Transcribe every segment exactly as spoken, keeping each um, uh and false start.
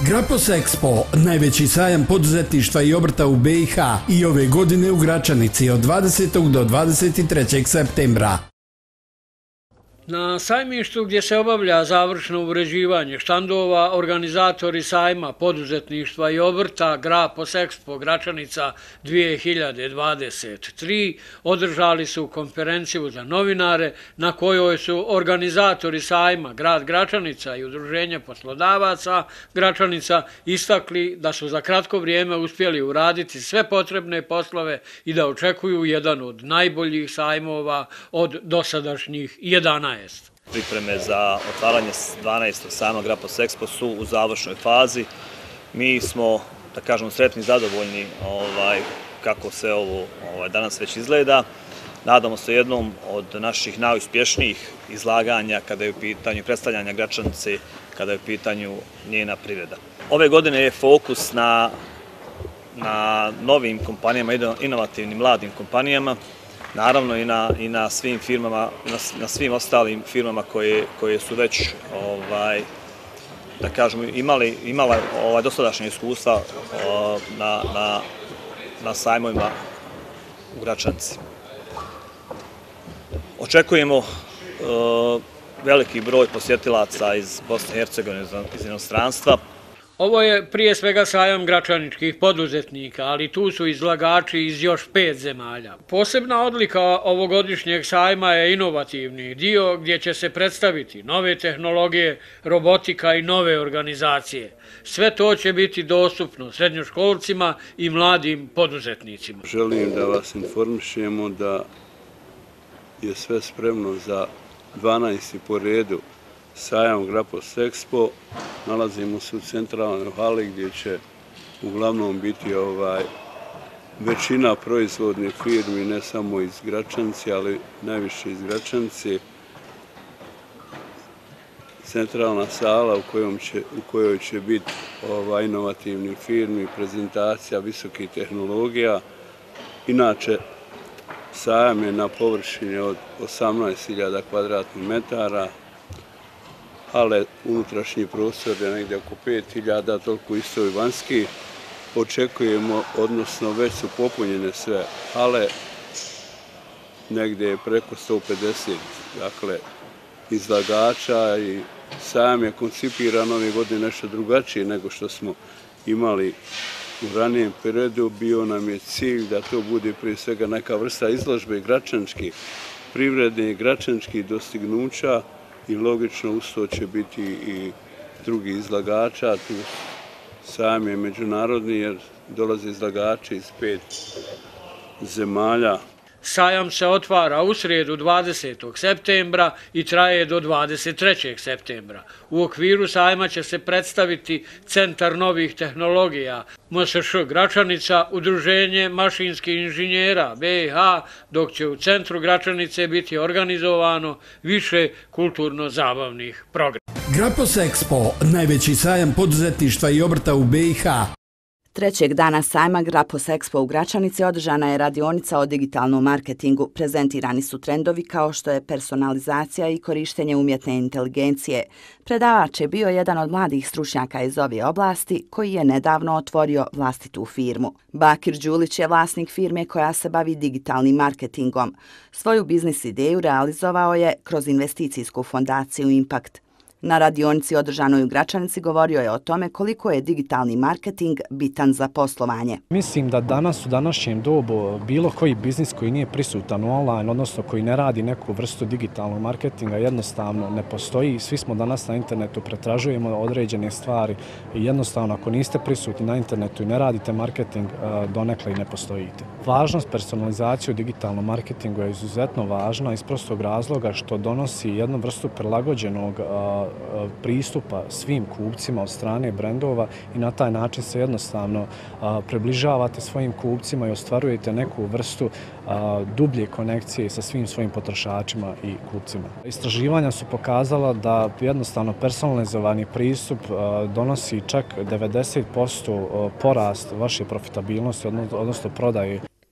Grapos Expo, najveći sajam poduzetništva i obrta u be i ha i ove godine u Gračanici od dvadesetog do dvadeset trećeg septembra. Na sajmištu gdje se obavlja završno uređivanje štandova, organizatori sajma poduzetništva i obrta Grapos Expo Gračanica dvije hiljade dvadeset tri održali su konferenciju za novinare na kojoj su organizatori sajma Grad Gračanica i Udruženje poslodavaca Gračanica istakli da su za kratko vrijeme uspjeli uraditi sve potrebne poslove i da očekuju jedan od najboljih sajmova od dosadašnjih jedanaest. Pripreme za otvaranje dvanaestog sajma Grapos Expo su u završnoj fazi. Mi smo, da kažemo, sretni i zadovoljni ovaj, kako se ovo ovaj, danas već izgleda. Nadamo se jednom od naših najuspješnijih izlaganja kada je u pitanju predstavljanja Gračanice, kada je u pitanju njena privreda. Ove godine je fokus na, na novim kompanijama, inovativnim mladim kompanijama, naravno i na, i na svim firmama, na, na svim ostalim firmama koje, koje su već ovaj, da kažemo, imali, imala ovaj, dosadašnje iskustva o, na, na, na sajmovima u Gračanici. Očekujemo o, veliki broj posjetilaca iz Bosne i Hercegovine, iz inostranstva. Ovo je prije svega sajam gračaničkih poduzetnika, ali tu su izlagači iz još pet zemalja. Posebna odlika ovogodišnjeg sajma je inovativni dio gdje će se predstaviti nove tehnologije, robotika i nove organizacije. Sve to će biti dostupno srednjoškolcima i mladim poduzetnicima. Želim da vas informišemo da je sve spremno za dvanaesti po redu sajam Grapos Expo. Nalazimo se u centralnoj hali gdje će uglavnom biti ovaj, većina proizvodnih firmi, ne samo iz Gračanice, ali najviše iz Gračanice. Centralna sala u, kojom će, u kojoj će biti ovaj, inovativnih firmi, prezentacija visokih tehnologija. Inače, sajam je na površini od osamnaest hiljada kvadratnih metara, ale unutrašnji prostor je negdje oko pet hiljada, toliko isto i vanjski. Očekujemo, odnosno već su popunjene sve hale, negdje je preko sto pedeset dakle, izlagača i sajam je koncipiran ove godine nešto drugačije nego što smo imali u ranijem periodu. Bio nam je cilj da to bude prije svega neka vrsta izložbe gračaničkih privrednih i gračaničkih dostignuća i logično uz to će biti i drugi izlagača. Tu sajam je međunarodni jer dolaze izlagači iz pet zemalja. Sajam se otvara u srijedu dvadesetog septembra i traje do dvadeset trećeg septembra. U okviru sajma će se predstaviti Centar novih tehnologija M S Š Gračanica, Udruženje mašinskih inženjera be i ha, dok će u centru Gračanice biti organizovano više kulturno-zabavnih programa. Grapos Expo, najveći sajam poduzetništva i obrta u be i ha. Trećeg dana sajma Grapos Expo u Gračanici održana je radionica o digitalnom marketingu. Prezentirani su trendovi kao što je personalizacija i korištenje umjetne inteligencije. Predavač je bio jedan od mladih stručnjaka iz ove oblasti koji je nedavno otvorio vlastitu firmu. Bakir Đulić je vlasnik firme koja se bavi digitalnim marketingom. Svoju biznis ideju realizovao je kroz investicijsku fondaciju Impact. Na radionici održanoj u Gračanici govorio je o tome koliko je digitalni marketing bitan za poslovanje. Mislim da danas u današnjem dobu bilo koji biznis koji nije prisutan online, odnosno koji ne radi neku vrstu digitalnog marketinga, jednostavno ne postoji. Svi smo danas na internetu, pretražujemo određene stvari i jednostavno ako niste prisutni na internetu i ne radite marketing, donekle i ne postojite. Važnost personalizacije u digitalnom marketingu je izuzetno važna iz prostog razloga što donosi jednu vrstu prilagođenog pristupa svim kupcima od strane brendova i na taj način se jednostavno približavate svojim kupcima i ostvarujete neku vrstu dublje konekcije sa svim svojim potrošačima i kupcima. Istraživanja su pokazala da jednostavno personalizovani pristup donosi čak devedeset posto porast vaše profitabilnosti, odnosno prodaje.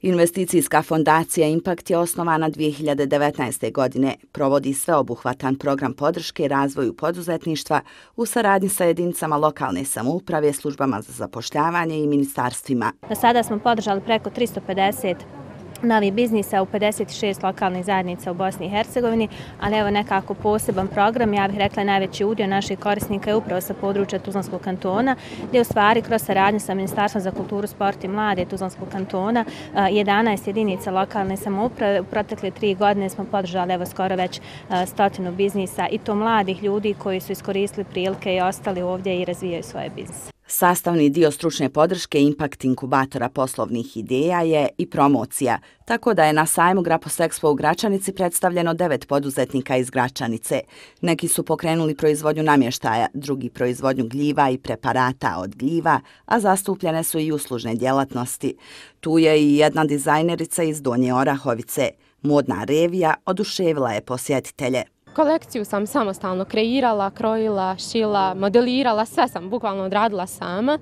Investicijska fondacija Impact je osnovana dvije hiljade devetnaeste. godine. Provodi sveobuhvatan program podrške razvoju poduzetništva u saradnji sa jedinicama lokalne samouprave, službama za zapošljavanje i ministarstvima. Do sada smo podržali preko tristo pedeset novih biznisa u pedeset šest lokalnih zajednica u Bosni i Hercegovini, ali evo nekako poseban program, ja bih rekla najveći udio naših korisnika je upravo sa područja Tuzlanskog kantona, gdje u stvari kroz saradnju sa Ministarstvom za kulturu, sport i mlade Tuzlanskog kantona jedanaest jedinica lokalne samouprave u protekle tri godine smo podržali evo skoro već stotinu biznisa i to mladih ljudi koji su iskoristili prilike i ostali ovdje i razvijaju svoje biznise. Sastavni dio stručne podrške Impact inkubatora poslovnih ideja je i promocija, tako da je na sajmu Graposexpo u Gračanici predstavljeno devet poduzetnika iz Gračanice. Neki su pokrenuli proizvodnju namještaja, drugi proizvodnju gljiva i preparata od gljiva, a zastupljene su i uslužne djelatnosti. Tu je i jedna dizajnerica iz Donje Orahovice. Modna revija oduševila je posjetitelje. Kolekciju sam samostalno kreirala, krojila, šila, modelirala, sve sam bukvalno odradila sama.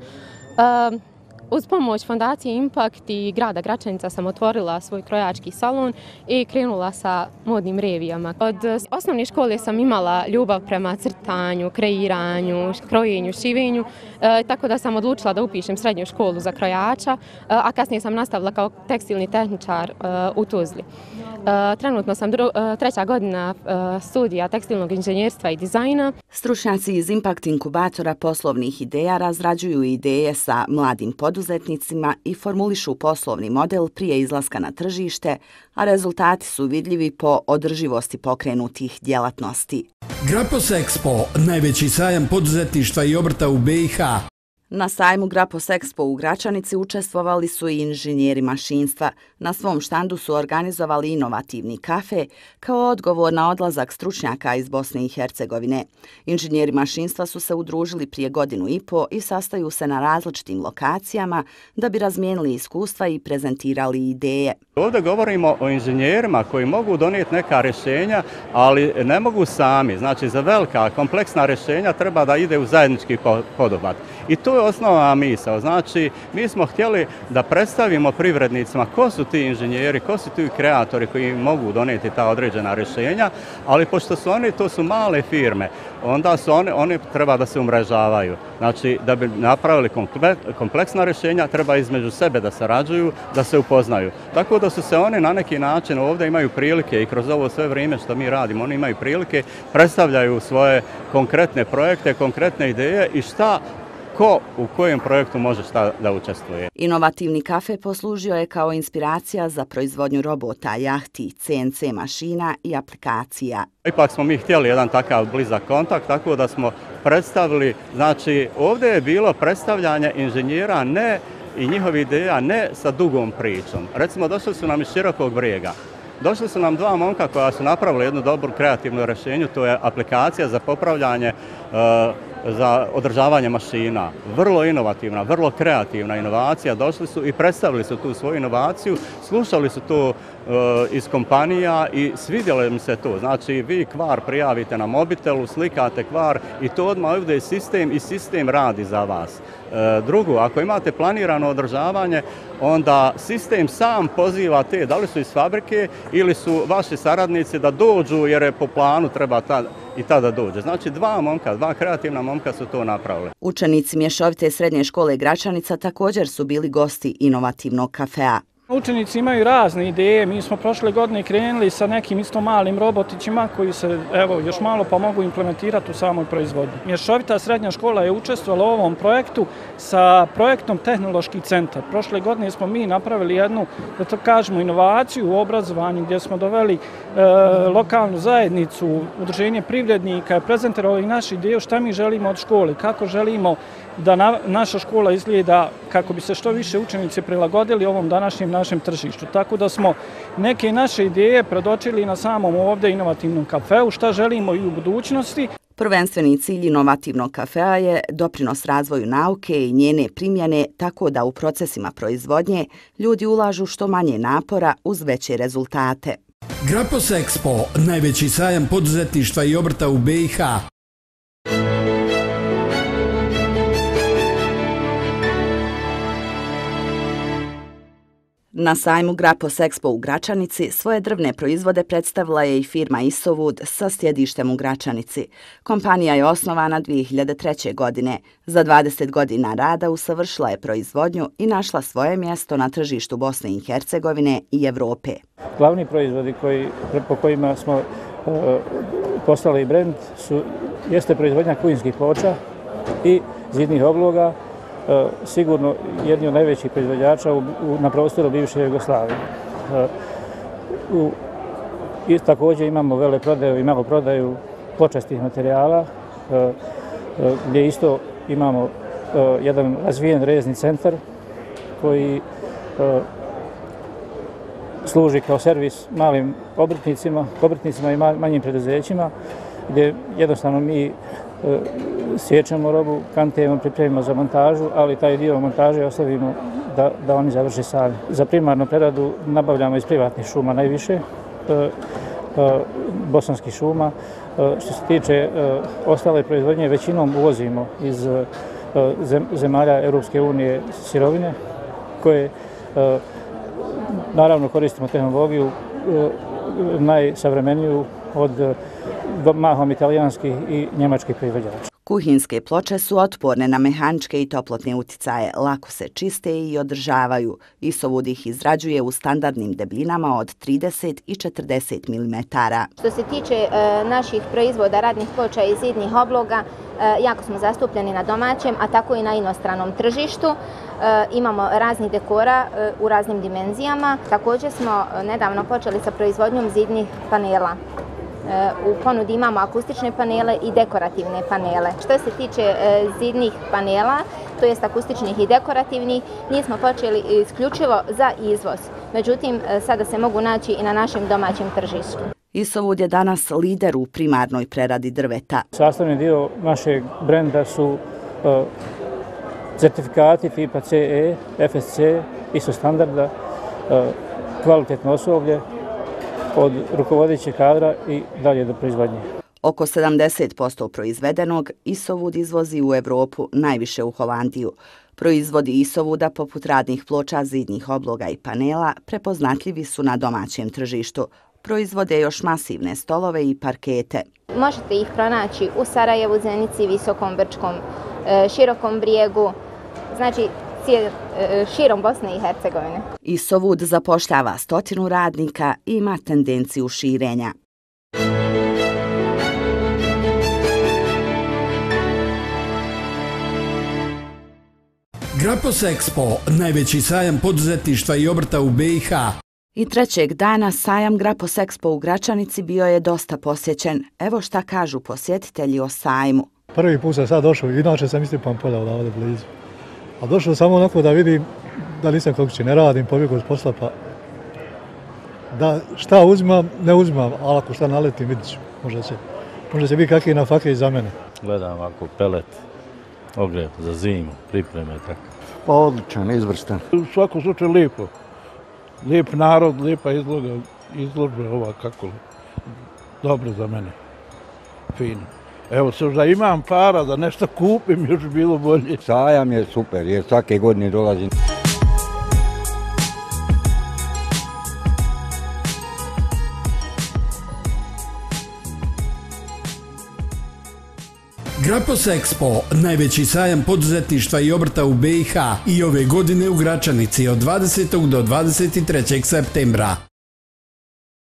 Uh, uz pomoć fondacije Impact i grada Gračanica sam otvorila svoj krojački salon i krenula sa modnim revijama. Od osnovne škole sam imala ljubav prema crtanju, kreiranju, krojenju, šivenju, uh, tako da sam odlučila da upišem srednju školu za krojača, uh, a kasnije sam nastavila kao tekstilni tehničar uh, u Tuzli. Uh, trenutno sam dru, uh, treća godina uh, studija tekstilnog inženjerstva i dizajna. Stručnjaci iz Impact inkubatora poslovnih ideja razrađuju ideje sa mladim poduzetnicima i formulišu poslovni model prije izlaska na tržište, a rezultati su vidljivi po održivosti pokrenutih djelatnosti. Graposexpo, najveći sajam poduzetništva i obrta u B i H. Na sajmu Graposexpo u Gračanici učestvovali su i inženjeri mašinstva. Na svom štandu su organizovali inovativni kafe kao odgovor na odlazak stručnjaka iz Bosne i Hercegovine. Inženjeri mašinstva su se udružili prije godinu i po i sastaju se na različitim lokacijama da bi razmijenili iskustva i prezentirali ideje. Ovdje govorimo o inženjerima koji mogu donijeti neka rješenja, ali ne mogu sami. Znači, za velika, kompleksna rješenja treba da ide u zajednički poduhvat. I to je osnovna misao. Znači, mi smo htjeli da predstavimo privrednicima ko su ti inženjeri, ko su ti kreatori koji mogu donijeti ta određena rješenja, ali pošto su oni, to su male firme, onda su oni, oni treba da se umrežavaju. Znači, da bi napravili kompleksna rješenja, treba između sebe da sarađuju, da se upoznaju. Tako da su se oni na neki način ovdje imaju prilike i kroz ovo sve vrijeme što mi radimo, oni imaju prilike, predstavljaju svoje konkretne projekte, konkretne ideje i šta ko u kojem projektu može šta da učestvuje. Inovativni kafe poslužio je kao inspiracija za proizvodnju robota, jahti, C N C mašina i aplikacija. Ipak smo mi htjeli jedan takav blizak kontakt, tako da smo predstavili, znači ovdje je bilo predstavljanje inženjera ne i njihovih ideja ne sa dugom pričom. Recimo, došli su nam iz Širokog Brijega. Došli su nam dva momka koja su napravili jednu dobru kreativnu rješenju, to je aplikacija za popravljanje uh, za održavanje mašina. Vrlo inovativna, vrlo kreativna inovacija. Došli su i predstavili su tu svoju inovaciju, slušali su to uh, iz kompanija i svidjelo im se to. Znači, vi kvar prijavite na mobitelu, slikate kvar i to odmah ovdje je sistem i sistem radi za vas. Uh, drugo, ako imate planirano održavanje, onda sistem sam poziva te, da li su iz fabrike ili su vaši saradnici da dođu jer je po planu treba ta, i tada dođe. Znači, dva momka, dva kreativna momka su to napravili. Učenici Mješovite srednje škole Gračanica također su bili gosti inovativnog kafea. Učenici imaju razne ideje, mi smo prošle godine krenuli sa nekim isto malim robotićima koji se evo još malo pa mogu implementirati u samoj proizvodnji. Mješovita srednja škola je učestvovala u ovom projektu sa projektom Tehnološki centar. Prošle godine smo mi napravili jednu, da to kažemo, inovaciju u obrazovanju gdje smo doveli e, lokalnu zajednicu, udruženje privrednika i prezentirali našu ideju šta mi želimo od škole, kako želimo da na, naša škola izgleda kako bi se što više učenici prilagodili ovom današnjem našem tržištu. Tako da smo neke naše ideje predočili na samom ovdje inovativnom kafeu, šta želimo i u budućnosti. Prvenstveni cilj inovativnog kafea je doprinos razvoju nauke i njene primjene tako da u procesima proizvodnje ljudi ulažu što manje napora uz veće rezultate. Graposexpo, najveći sajam poduzetništva i obrta u B i H. Na sajmu Grapos Expo u Gračanici svoje drvne proizvode predstavila je i firma Isowood sa sjedištem u Gračanici. Kompanija je osnovana dvije hiljade treće. godine. Za dvadeset godina rada usavršila je proizvodnju i našla svoje mjesto na tržištu Bosne i Hercegovine i Evrope. Glavni proizvodi koji, po kojima smo uh, postali brend su, jeste proizvodnja kujinskih ploča i zidnih obloga, sigurno jedni od najvećih proizvođača u, u, na prostoru bivše Jugoslavije. U, i također imamo veleprodaju i maloprodaju pločastih materijala, gdje isto imamo jedan razvijen rezni centar koji služi kao servis malim obrtnicima, obrtnicima i manjim preduzećima, gdje jednostavno mi sjećamo robu, kantujemo, pripremimo za montažu, ali taj dio montaže ostavimo da, da oni završe sami. Za primarnu preradu nabavljamo iz privatnih šuma najviše, e, e, bosanskih šuma. E, što se tiče e, ostale proizvodnje, većinom uvozimo iz e, zem, zemalja Europske unije sirovine, koje e, naravno koristimo tehnologiju e, najsavremeniju od mahom italijanskih i njemačkih proizvođača. Kuhinske ploče su otporne na mehaničke i toplotne uticaje, lako se čiste i održavaju. Isowood ih izrađuje u standardnim debljinama od trideset i četrdeset milimetara. Što se tiče e, naših proizvoda radnih ploča i zidnih obloga, e, jako smo zastupljeni na domaćem, a tako i na inostranom tržištu. E, imamo raznih dekora e, u raznim dimenzijama. Također smo nedavno počeli sa proizvodnjom zidnih panela. U ponudi imamo akustične panele i dekorativne panele. Što se tiče zidnih panela, to jest akustičnih i dekorativnih, njih smo počeli isključivo za izvoz. Međutim, sada se mogu naći i na našem domaćem tržištu. Isowood je danas lider u primarnoj preradi drveta. Sastavni dio našeg brenda su uh, certifikati tipa C E, F S C, I S O standarda, uh, kvalitetno osoblje, od rukovodećeg kadra i dalje do proizvodnje. Oko sedamdeset posto proizvedenog Isowood izvozi u Evropu, najviše u Holandiju. Proizvodi Isowooda poput radnih ploča, zidnih obloga i panela prepoznatljivi su na domaćem tržištu. Proizvode još masivne stolove i parkete. Možete ih pronaći u Sarajevu, Zenici, Visokom Brčkom, Širokom Brijegu, znači širom Bosne i Hercegovine. Isowood zapošljava stotinu radnika i ima tendenciju širenja. Grapos Expo, najveći sajam poduzetništva i obrta u B i H. I trećeg dana sajam Grapos Expo u Gračanici bio je dosta posjećen. Evo šta kažu posjetitelji o sajmu. Prvi put sam sad došao, inače sam isti Pampolja odavde blizu. A došao sam onako da vidim da nisam kako će, ne radim, pobjegao s posla, pa da šta uzimam, ne uzimam, ali ako šta naletim, vidit ću. Možda će, možda će biti kakvi na fake i za mene. Gledam ovako pelet, ogrev za zimu, pripreme i tako. Pa odličan, izvrstan. U svakom slučaju lijepo. Lijep narod, lijepa izloga, izložba ova kako li. Dobro za mene. Fino. Evo se da imam para da nešto kupim, još bilo bolje. Sajam je super jer svake godine dolazim. Grapos Expo, najveći sajam poduzetništva i obrta u B i H i ove godine u Gračanici od dvadesetog do dvadeset trećeg septembra.